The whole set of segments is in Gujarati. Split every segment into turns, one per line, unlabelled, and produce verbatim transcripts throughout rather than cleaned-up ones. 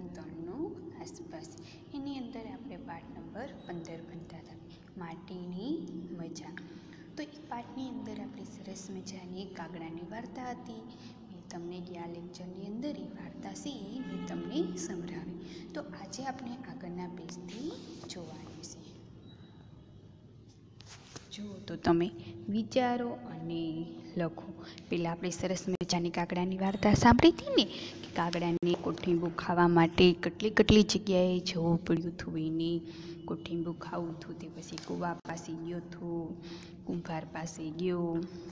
ત્રણનો આસપાસ એની અંદર આપણે પાઠ નંબર પંદર ભણતા હતા, માટીની મજા. તો એ પાઠની અંદર આપણે સરસ મજાની કાગડાની વાર્તા હતી. મેં તમને ગયા લેક્ચરની અંદર એ વાર્તા છે એ મેં તમને સંભળાવી. તો આજે આપણે આગળના પેજથી જોવાનું છે. જુઓ તો તમે વિચારો અને લખો. પહેલાં આપણે સરસ મજાની કાગડાની વાર્તા સાંભળી હતી ને કે કાગડાને કોઠીંબુ ખાવા માટે કેટલી કેટલી જગ્યાએ જવું પડ્યું હતું. એને કોઠીંબુ ખાવું હતું તે પછી કૂવા પાસે ગયો હતો, કુંભાર પાસે ગયો,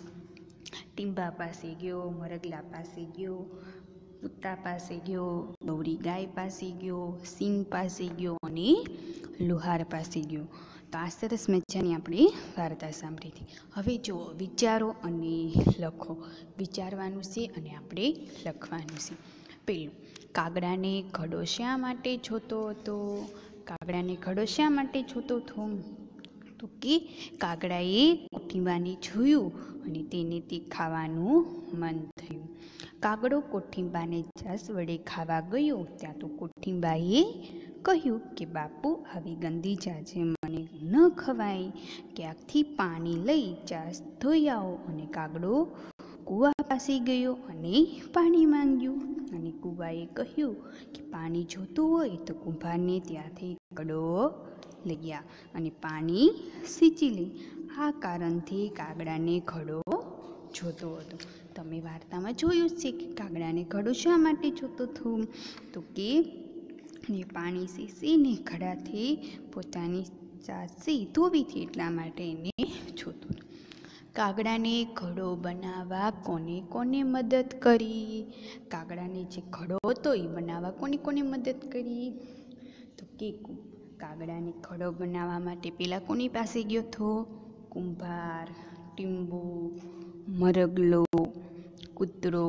ટીંબા પાસે ગયો, મરગલા પાસે ગયો, કૂતા પાસે ગયો, દોરી ગાય પાસે ગયો, સિંહ પાસે ગયો અને લુહાર પાસે ગયો. તો આ સરસ મજાની આપણે વાર્તા સાંભળી હતી. હવે જુઓ, વિચારો અને લખો. વિચારવાનું છે અને આપણે લખવાનું છે. પેલું, કાગડાને ઘડો શા માટે જોતો હતો? કાગડાને ઘડો શા માટે જોતો હતો? તો કે કાગડાએ કોઠીંબાને જોયું અને તેને તે ખાવાનું મન થયું. કાગડો કોઠીંબાને છાશ વડે ખાવા ગયો ત્યાં તો કોઠીંબાએ કહ્યું કે બાપુ, આવી ગંદી જાજે મને ન ખવાય, ક્યાંકથી પાણી લઈ છાશ ધોઈ આવો. અને કાગડો કૂવા પાસે ગયો અને પાણી માંગ્યું. અને કૂવાએ કહ્યું કે પાણી જોતું હોય તો કુંભારને ત્યાંથી ઘડો લઈ ગયા અને પાણી સીંચી લે. આ કારણથી કાગડાને ઘડો જોતો હતો. તમે વાર્તામાં જોયું છે કે કાગડાને ઘડો શા માટે જોતો હતો? તો કે ને પાણી સીસીને ઘડાથી પોતાની ચાસી ધોવી હતી, એટલા માટે એને જોતો હતો. કાગડાને ઘડો બનાવવા કોને કોને મદદ કરી? કાગડાને જે ઘડો હતો એ બનાવવા કોને કોને મદદ કરી? તો કે કાગડાને ઘડો બનાવવા માટે પહેલાં કોની પાસે ગયો હતો? કુંભાર, ટીંબુ, મરગલો, કૂતરો,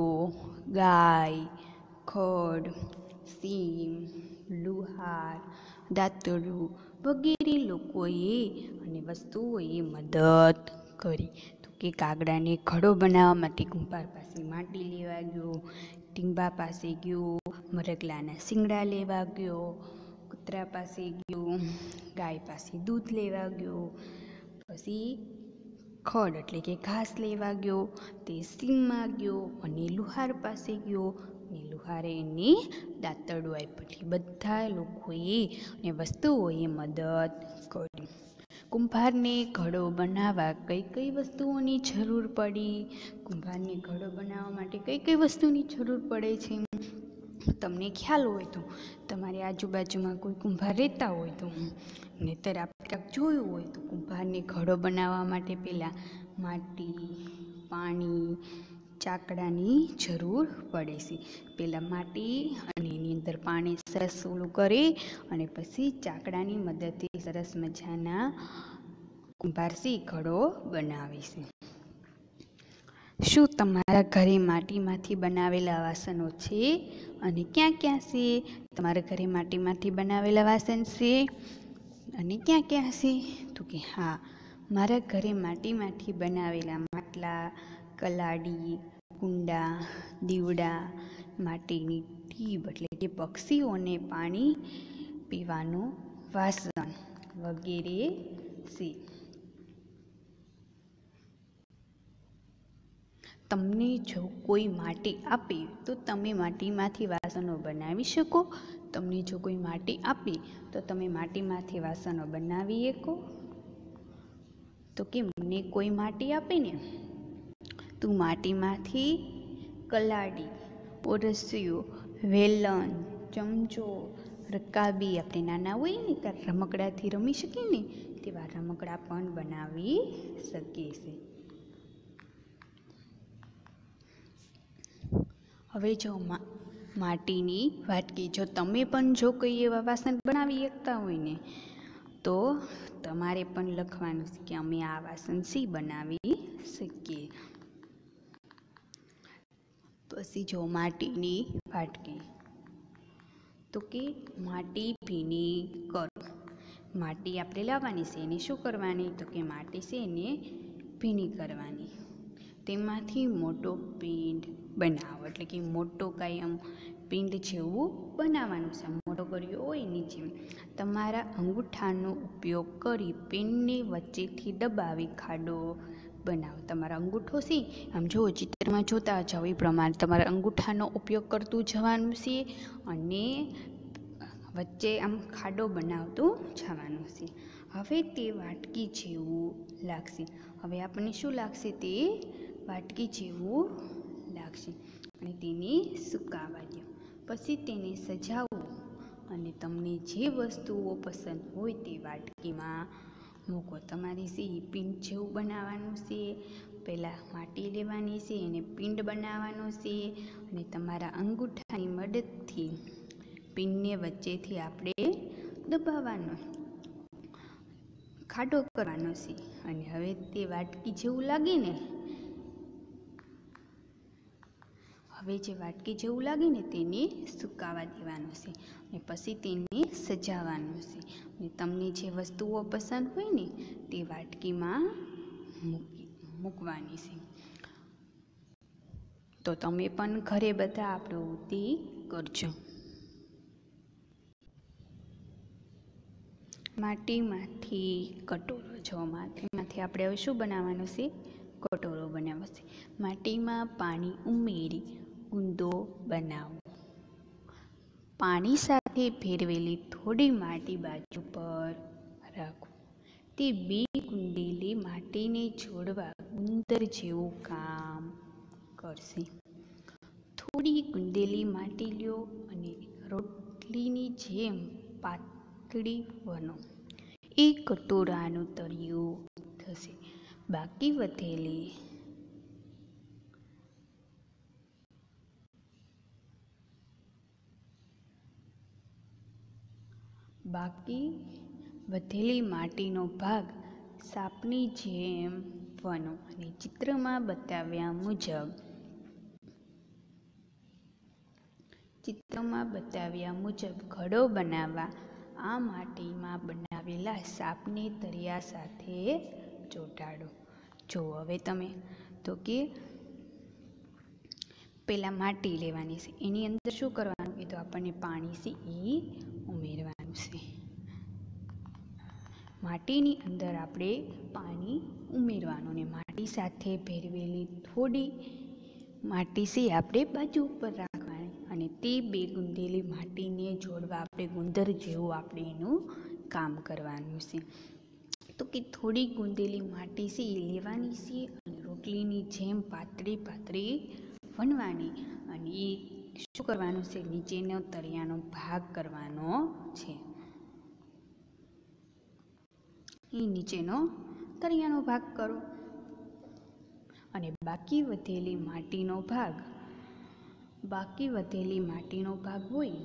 ગાય, ખડ, સિંહ, લુહાર, દાંતરડું વગેરે લોકોએ અને વસ્તુઓએ મદદ કરી. તો કે કાગડાને ઘડો બનાવવા માટે કુંભાર પાસે માટી લેવા ગયો, ટીંબા પાસે ગયો, મરગલાના શિંગડા લેવા ગયો, કૂતરા પાસે ગયો, ગાય પાસે દૂધ લેવા ગયો, પછી ખડ એટલે કે ઘાસ લેવા ગયો, તે સીમમાં ગયો અને લુહાર પાસે ગયો અને લુહારે એને દાંતરડું આપ્યું. એટલે બધા લોકોએ અને વસ્તુઓએ મદદ કરી. કુંભારને ઘડો બનાવવા કઈ કઈ વસ્તુઓની જરૂર પડી? કુંભારને ઘડો બનાવવા માટે કઈ કઈ વસ્તુની જરૂર પડે છે? તમને ખ્યાલ હોય તો તમારી આજુબાજુમાં કોઈ કુંભાર રહેતા હોય તો, નહીંતર આપણે ક્યાંક જોયું હોય તો કુંભારને ઘડો બનાવવા માટે પહેલાં માટી, પાણી, ચાકડાની જરૂર પડે છે. પહેલાં માટી અને એની અંદર પાણી સરસ ઓલું કરી અને પછી ચાકડાની મદદથી સરસ મજાના કુંભારસી ઘડો બનાવે છે. શું તમારા ઘરે માટીમાંથી બનાવેલા વાસણો છે? અને ક્યાં ક્યાં છે? તમારા ઘરે માટીમાંથી બનાવેલા વાસણ છે અને ક્યાં ક્યાં છે? તો કે હા, મારા ઘરે માટીમાંથી બનાવેલા માટલા, કલાડી, કુંડા, દીવડા, માટીની ટીબ એટલે કે પક્ષીઓને પાણી પીવાનું વાસણ વગેરે છે. તમને જો કોઈ માટી આપે તો તમે માટીમાંથી વાસણો બનાવી શકો? તમને જો કોઈ માટી આપે તો તમે માટીમાંથી વાસણો બનાવી શકો? તો કે મને કોઈ માટી આપે ને, તું માટીમાંથી કલાડી, ઓરસિયો, વેલણ, ચમચો, રકાબી, આપણે નાના હોય ને ત્યારે રમકડાથી રમી શકીએ ને તેવા રમકડા પણ બનાવી શકીએ છીએ. હવે જો માટીની વાટકી, જો તમે પણ જો કોઈ એવા વાસણ બનાવી શકતા હોય ને તો તમારે પણ લખવાનું છે કે અમે આ વાસણ સી બનાવી શકીએ. પછી જો માટીની વાટકી, તો કે માટી ભીની કરો. માટી આપણે લાવવાની છે, એને શું કરવાની? તો કે માટી છે એને ભીની કરવાની. તેમાંથી મોટો પિંડ બનાવો, એટલે કે મોટો કાંઈ આમ પિંડ જેવું બનાવવાનું છે. મોટો ગળ્યો હોય એની જેમ તમારા અંગૂઠાનો ઉપયોગ કરી પિંડની વચ્ચેથી દબાવી ખાડો બનાવો. તમારો અંગૂઠો છે આમ જુઓ, ચિત્રમાં જોતા જાઓ એ પ્રમાણે તમારા અંગૂઠાનો ઉપયોગ કરતું જવાનું છે અને વચ્ચે આમ ખાડો બનાવતું જવાનું છે. હવે તે વાટકી જેવું લાગશે. હવે આપણને શું લાગશે? તે વાટકી જેવું લાગશે અને તેને સુકાવા દો. પછી તેને સજાવો અને તમને જે વસ્તુઓ પસંદ હોય તે વાટકીમાં મૂકો. તમારે છે એ પિંડ જેવું બનાવવાનું છે. પહેલાં માટી લેવાની છે, એને પિંડ બનાવવાનો છે અને તમારા અંગૂઠાની મદદથી પિંડને વચ્ચેથી આપણે દબાવવાનો, ખાડો કરવાનો છે. અને હવે તે વાટકી જેવું લાગે ને, હવે જે વાટકી જેવું લાગે ને તેને સુકાવા દેવાનું છે અને પછી તેને સજાવવાનું છે. અને તમને જે વસ્તુઓ પસંદ હોય ને તે વાટકીમાં મૂકી મૂકવાની છે. તો તમે પણ ઘરે બધા આ પ્રવૃત્તિ કરજો. માટીમાંથી કટોરો. જો માટીમાંથી આપણે હવે શું બનાવવાનું છે? કટોરો બનાવવો છે. માટીમાં પાણી ઉમેરી ગુંદો બનાવો. પાણી સાથે ભેળવેલી થોડી માટી બાજુ પર રાખો. તે બે ગુંદેલી માટીને જોડવા ગુંદર જેવું કામ કરશે. થોડી ગુંદેલી માટી લ્યો અને રોટલીની જેમ પાતળી બનો. એ કટોરાનું તળિયું થશે. બાકી વધેલી બાકી વધેલી માટીનો ભાગ સાપની જેમ વણો અને ચિત્રમાં બતાવ્યા મુજબ ચિત્રમાં બતાવ્યા મુજબ ઘડો બનાવવા આ માટીમાં બનાવેલા સાપને તળિયા સાથે ચોંટાડો. જો હવે તમે તો કે પહેલાં માટી લેવાની છે, એની અંદર શું કરવાનું? એ તો આપણને પાણી છે એ ઉમેરવાનું છે. માટીની અંદર આપણે પાણી ઉમેરવાનું અને માટી સાથે ભેળવેલી થોડી માટી છે આપણે બાજુ ઉપર રાખવાની અને તે બે ગુંદેલી માટીને જોડવા આપણે ગુંદર જેવું આપણે એનું કામ કરવાનું છે. તો કે થોડી ગુંદેલી માટી છે એ લેવાની છે અને રોટલીની જેમ પાતળી પાતળી વણવાની અને એ શું કરવાનું છે? નીચેનો તળિયાનો ભાગ કરવાનો છે. એ નીચેનો તળિયાનો ભાગ કરો અને બાકી વધેલી માટીનો ભાગ બાકી વધેલી માટીનો ભાગ હોય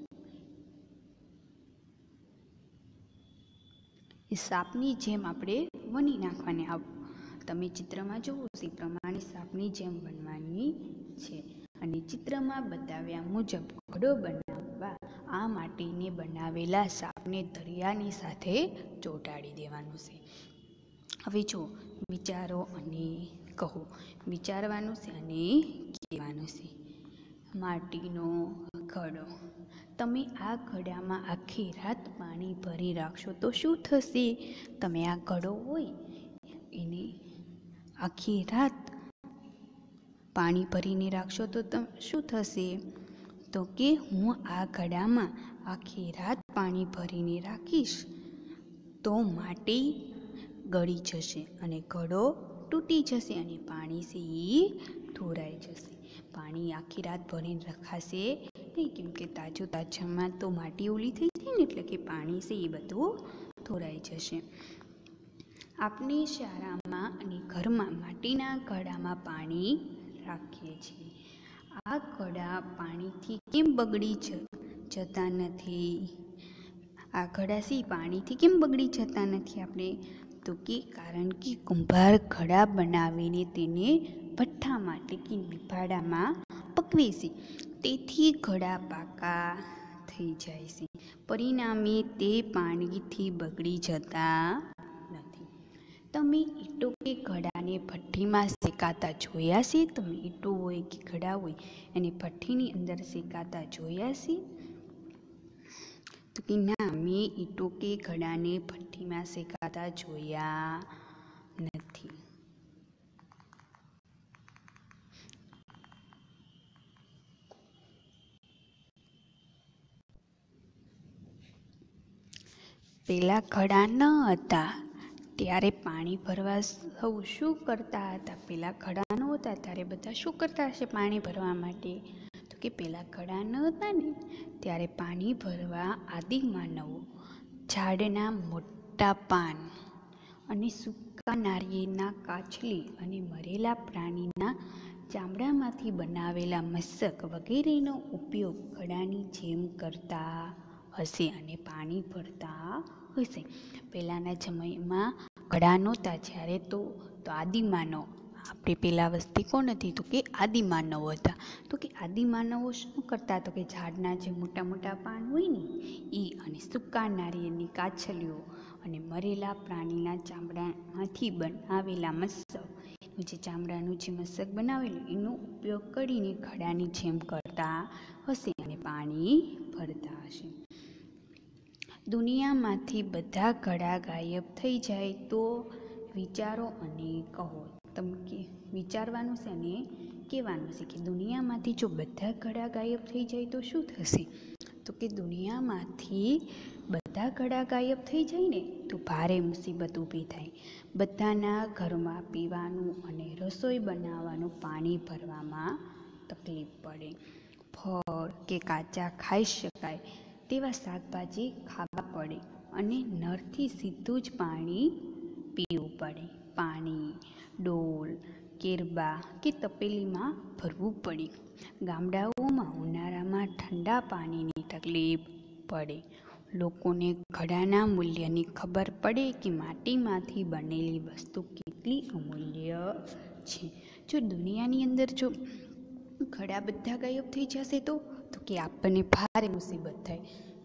એ સાપની જેમ આપણે વણી નાખવાની. આવ તમે ચિત્રમાં જુઓ એ પ્રમાણે સાપની જેમ બનવાની છે. અને ચિત્રમાં બતાવ્યા મુજબ ઘડો બનાવવા આ માટીને બનાવેલા સાપને દરિયાની સાથે ચોંટાડી દેવાનું છે. હવે જો વિચારો અને કહો. વિચારવાનું છે અને કહેવાનું છે. માટીનો ઘડો. તમે આ ઘડામાં આખી રાત પાણી ભરી રાખશો તો શું થશે? તમે આ ઘડો હોય એને આખી રાત પાણી ભરીને રાખશો તો તમ શું થશે? તો કે હું આ ઘડામાં આખી રાત પાણી ભરીને રાખીશ તો માટી ગળી જશે અને ઘડો તૂટી જશે અને પાણી છે એ ઢોળાઈ જશે. પાણી આખી રાત ભરીને રખાશે નહીં, કેમ કે તાજું તાજામાં તો માટી ઓલી થઈ જાય ને, એટલે કે પાણી છે એ બધું ઢોળાઈ જશે. આપણે શાળામાં અને ઘરમાં માટીના ઘડામાં પાણી રાખીએ છીએ. આ ઘડા પાણીથી કેમ બગડી જતા નથી? આ ઘડા સી પાણીથી કેમ બગડી જતા નથી આપણે? તો કે કારણ કે કુંભાર ઘડા બનાવીને તેને ભઠ્ઠામાં એટલે કે લીંબાડામાં પકવે છે, તેથી ઘડા પાકા થઈ જાય છે. પરિણામે તે પાણીથી બગડી જતા નથી. તમે ઈંટો કે ઘડાને ઘડાને ભઠ્ઠીમાં શેકાતા જોયા છે? તમે ઈંટો હોય કે ઘડા હોય એને ભઠ્ઠીની અંદર શેકાતા જોયા છે? તો કે ના, મેં ઈંટો કે ઘડાને ભઠ્ઠીમાં શેકાતા જોયા નથી. પેલા ઘડા ન હતા ત્યારે પાણી ભરવા સૌ શું કરતા હતા? પેલા ઘડા ન હતા ત્યારે બધા શું કરતા હશે પાણી ભરવા માટે? તો કે પેલા ઘડા ન હતા ને ત્યારે પાણી ભરવા આદિમાનવો ઝાડના મોટા પાન અને સૂકા નારિયેળના કાછલી અને મરેલા પ્રાણીના ચામડામાંથી બનાવેલા મસ્તક વગેરેનો ઉપયોગ ઘડાની જેમ કરતા હશે અને પાણી ભરતા હશે. પહેલાંના સમયમાં ઘડા નહોતા જ્યારે તો તો આદિમાનવ, આપણે પહેલાં વસ્તી કોણ હતી? તો કે આદિમાનવો હતા. તો કે આદિમાનવો શું કરતા? તો કે ઝાડના જે મોટા મોટા પાન હોય ને એ અને સૂકા નારિયેળની કાછલીઓ અને મરેલા પ્રાણીના ચામડામાંથી બનાવેલા મસ્તક, જે ચામડાનું જે મસ્તક બનાવેલું એનો ઉપયોગ કરીને ઘડાની જેમ કરતા હશે અને પાણી ભરતા હશે. દુનિયામાંથી બધા ઘડા ગાયબ થઈ જાય તો વિચારો અને કહો. તમે કે વિચારવાનું છે અને કહેવાનું છે કે દુનિયામાંથી જો બધા ઘડા ગાયબ થઈ જાય તો શું થશે? તો કે દુનિયામાંથી બધા ઘડા ગાયબ થઈ જાય ને તો ભારે મુસીબત ઊભી થાય. બધાના ઘરમાં પીવાનું અને રસોઈ બનાવવાનું પાણી ભરવામાં તકલીફ પડે. ફળ કે કાચા ખાઈ શકાય તેવા શાકભાજી ખાવા પડે અને નળથી સીધું જ પાણી પીવું પડે. પાણી ડોલ, કેરબા કે તપેલીમાં ભરવું પડે. ગામડાઓમાં ઉનાળામાં ઠંડા પાણીની તકલીફ પડે. લોકોને ઘડાના મૂલ્યની ખબર પડે કે માટીમાંથી બનેલી વસ્તુ કેટલી અમૂલ્ય છે. જો દુનિયાની અંદર જો ઘડા બધા ગાયબ થઈ જશે તો તો કે આપણને ભારે મુસીબત થાય.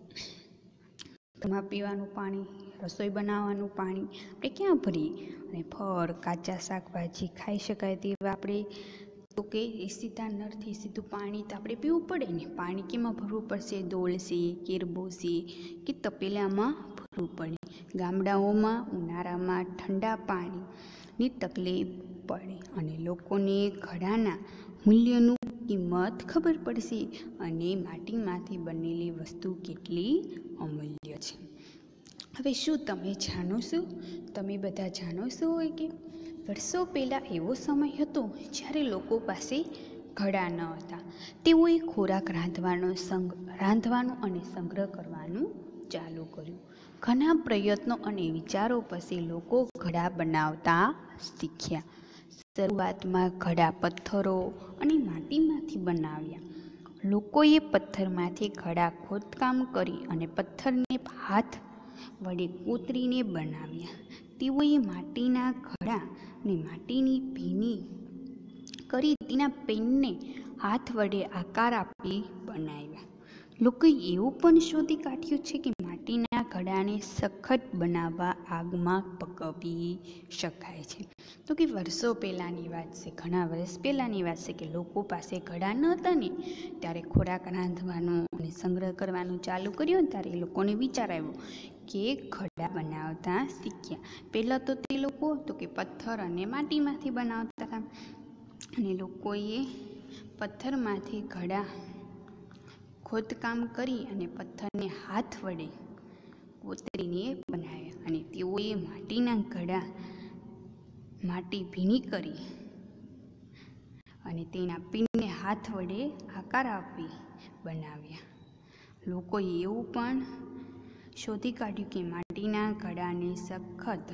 ઘરમાં પીવાનું પાણી, રસોઈ બનાવવાનું પાણી આપણે ક્યાં ભરીએ? અને ફળ કાચા શાકભાજી ખાઈ શકાય તેવા આપણે તો કે સીધા નળથી સીધું પાણી તો આપણે પીવું પડે ને. પાણી કેમાં ભરવું પડશે? ડોલ છે, કેરબો છે કે તપેલામાં ભરવું પડે. ગામડાઓમાં ઉનાળામાં ઠંડા પાણીની તકલીફ પડે અને લોકોને ઘડાના મૂલ્યનું કિંમત ખબર પડશે અને માટીમાંથી બનેલી વસ્તુ કેટલી અમૂલ્ય છે. હવે શું તમે જાણો છો? તમે બધા જાણો છો હોય કે વર્ષો પહેલાં એવો સમય હતો જ્યારે લોકો પાસે ઘડા ન હતા. તેઓએ ખોરાક રાંધવાનો સંગ રાંધવાનું અને સંગ્રહ કરવાનું ચાલુ કર્યું. ઘણા પ્રયત્નો અને વિચારો પછી લોકો ઘડા બનાવતા શીખ્યા. શરૂઆતમાં ઘડા પથ્થરો અને માટીમાંથી બનાવ્યા. લોકોએ પથ્થરમાંથી ઘડા ખોદકામ કરી અને પથ્થરને હાથ વડે કોતરીને બનાવ્યા. તેઓએ માટીના ઘડાને માટીની ભીની કરી તેના પેનને હાથ વડે આકાર આપી બનાવ્યા. લોકોએ એવું પણ શોધી કાઢ્યું છે કે માટીના ઘડાને સખત બનાવવા આગમાં પકવી શકાય છે. તો કે વર્ષો પહેલાંની વાત છે, ઘણા વર્ષ પહેલાંની વાત છે કે લોકો પાસે ઘડા ન હતા ને ત્યારે ખોરાક રાંધવાનું અને સંગ્રહ કરવાનું ચાલુ કર્યું ને ત્યારે એ લોકોને વિચાર આવ્યો કે ઘડા બનાવતા શીખ્યા. પહેલાં તો તે લોકો તો કે પથ્થર અને માટીમાંથી બનાવતા હતા અને લોકોએ પથ્થરમાંથી ઘડા ખોદકામ કરી અને પથ્થરને હાથ વડે કોતરીને બનાવ્યા અને તેઓએ માટીના ઘડા માટી ભીની કરી અને તેના પીનને હાથ વડે આકાર આપી બનાવ્યા. લોકોએ એવું પણ શોધી કાઢ્યું કે માટીના ઘડાને સખત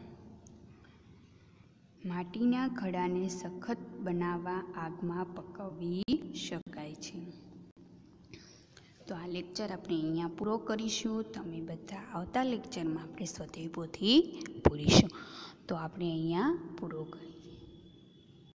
માટીના ઘડાને સખત બનાવવા આગમાં પકવી શકાય છે. તો આ લેક્ચર આપણે અહીંયા પૂરો કરીશું. તમે બધા આવતા લેક્ચરમાં આપણે સ્વાધ્યાય પોથી પૂરીશું. તો આપણે અહીંયા પૂરો કરીએ.